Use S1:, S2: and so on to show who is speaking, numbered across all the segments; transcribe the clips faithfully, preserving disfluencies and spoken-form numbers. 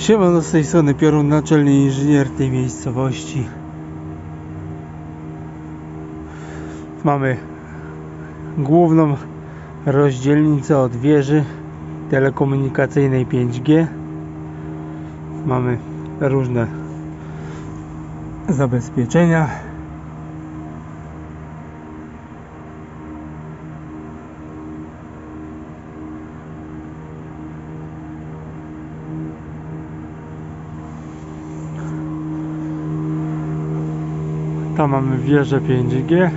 S1: Siemano, z tej strony Piorun, naczelny inżynier tej miejscowości. Mamy główną rozdzielnicę od wieży telekomunikacyjnej pięć G. Mamy różne zabezpieczenia. Tam mamy wieżę pięć G.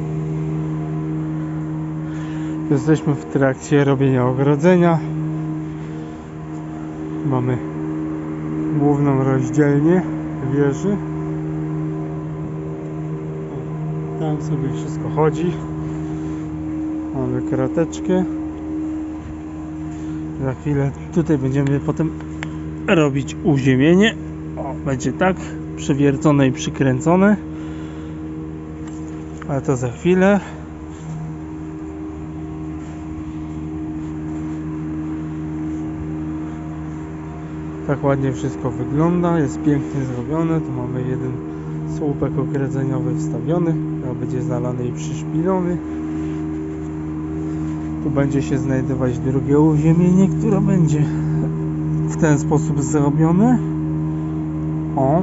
S1: Jesteśmy w trakcie robienia ogrodzenia. Mamy główną rozdzielnię wieży. Tam sobie wszystko chodzi. Mamy krateczkę. Za chwilę tutaj będziemy potem robić uziemienie. O, będzie tak przewiercone i przykręcone. Ale to za chwilę. Tak ładnie wszystko wygląda, jest pięknie zrobione. Tu mamy jeden słupek ogrodzeniowy wstawiony, który będzie zalany i przyszpilony. Tu będzie się znajdować drugie uziemienie, które będzie w ten sposób zrobione. O!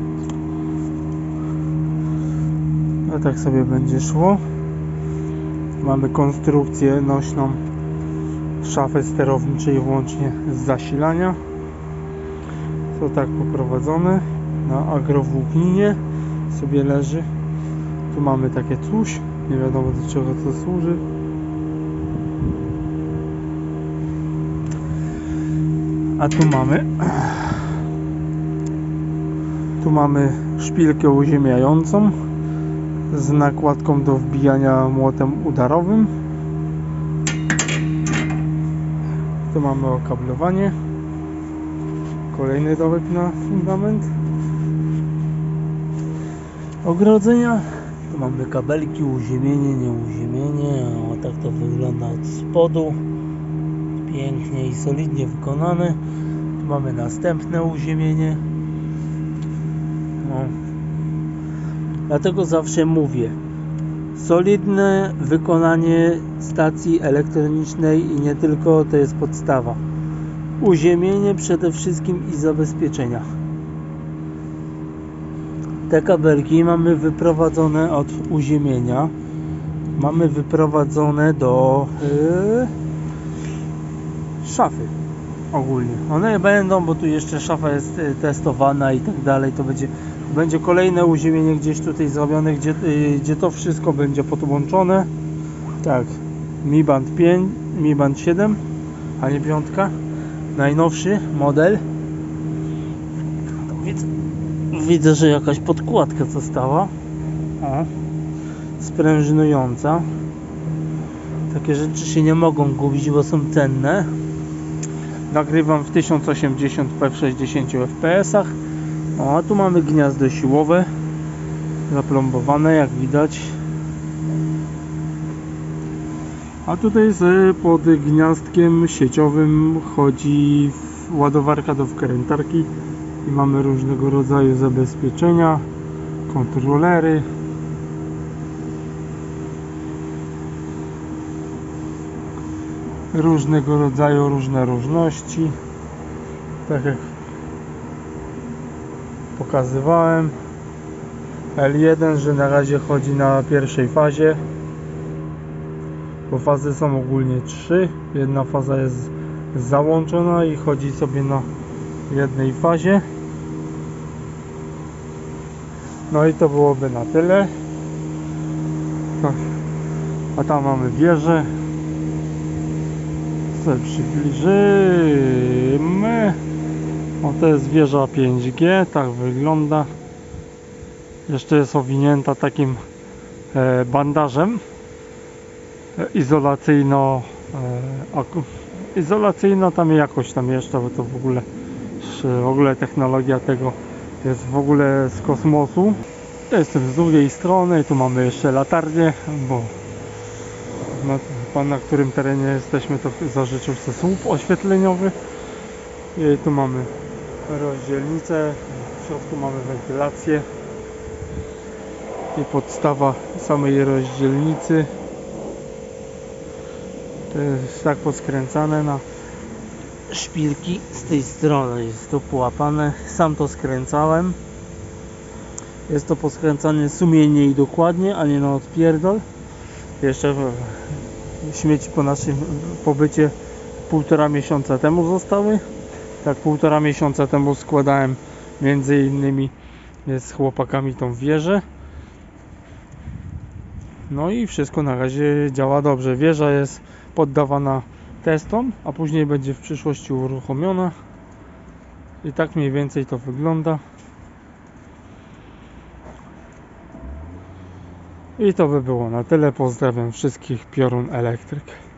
S1: A tak sobie będzie szło. Mamy konstrukcję nośną szafy sterowniczej włącznie z zasilania. To tak poprowadzone na agrowłókninie sobie leży. Tu mamy takie coś, nie wiadomo do czego to służy. A tu mamy tu mamy szpilkę uziemiającą z nakładką do wbijania młotem udarowym. Tu mamy okablowanie. Kolejny dołek na fundament ogrodzenia. Tu mamy kabelki, uziemienie, nieuziemienie. O, tak to wygląda od spodu. Pięknie i solidnie wykonane. Tu mamy następne uziemienie. No. Dlatego zawsze mówię, solidne wykonanie stacji elektronicznej i nie tylko, to jest podstawa. Uziemienie przede wszystkim i zabezpieczenia. Te kabelki mamy wyprowadzone od uziemienia. Mamy wyprowadzone do yy, szafy ogólnie. One będą, bo tu jeszcze szafa jest testowana i tak dalej. To będzie, będzie kolejne uziemienie gdzieś tutaj zrobione, gdzie, yy, gdzie to wszystko będzie podłączone. Tak, Mi Band pięć, Mi Band siedem, a nie piątka. Najnowszy model. Widzę, widzę, że jakaś podkładka została. O, sprężynująca. Takie rzeczy się nie mogą gubić, bo są cenne. Nagrywam w tysiąc osiemdziesiąt p w sześćdziesięciu F P S ach. O, a tu mamy gniazdo siłowe zaplombowane, jak widać. A tutaj pod gniazdkiem sieciowym chodzi ładowarka do wkrętarki i mamy różnego rodzaju zabezpieczenia, kontrolery. Różnego rodzaju, różne różności. Tak jak pokazywałem. L jeden, że na razie chodzi na pierwszej fazie. Bo fazy są ogólnie trzy. Jedna faza jest załączona i chodzi sobie na jednej fazie. No i to byłoby na tyle. Tak. A tam mamy wieżę. Co przybliżymy. O, to jest wieża pięć G. Tak wygląda. Jeszcze jest owinięta takim e, bandażem izolacyjno e, izolacyjna tam jakoś tam jeszcze, bo to w ogóle w ogóle technologia tego jest w ogóle z kosmosu. Jestem z drugiej strony, tu mamy jeszcze latarnię, bo no, pan, na którym terenie jesteśmy, to zażyczył sobie słup oświetleniowy. I tu mamy rozdzielnicę, w środku mamy wentylację i podstawa samej rozdzielnicy. To jest tak poskręcane na szpilki. Z tej strony jest to połapane, sam to skręcałem. Jest to poskręcane sumiennie i dokładnie, a nie na odpierdol. Jeszcze śmieci po naszym pobycie półtora miesiąca temu zostały. Tak półtora miesiąca temu składałem między innymi z chłopakami tą wieżę. No i wszystko na razie działa dobrze. Wieża jest poddawana testom, a później będzie w przyszłości uruchomiona. I tak mniej więcej to wygląda. I to by było na tyle. Pozdrawiam wszystkich. Piorun Elektryk.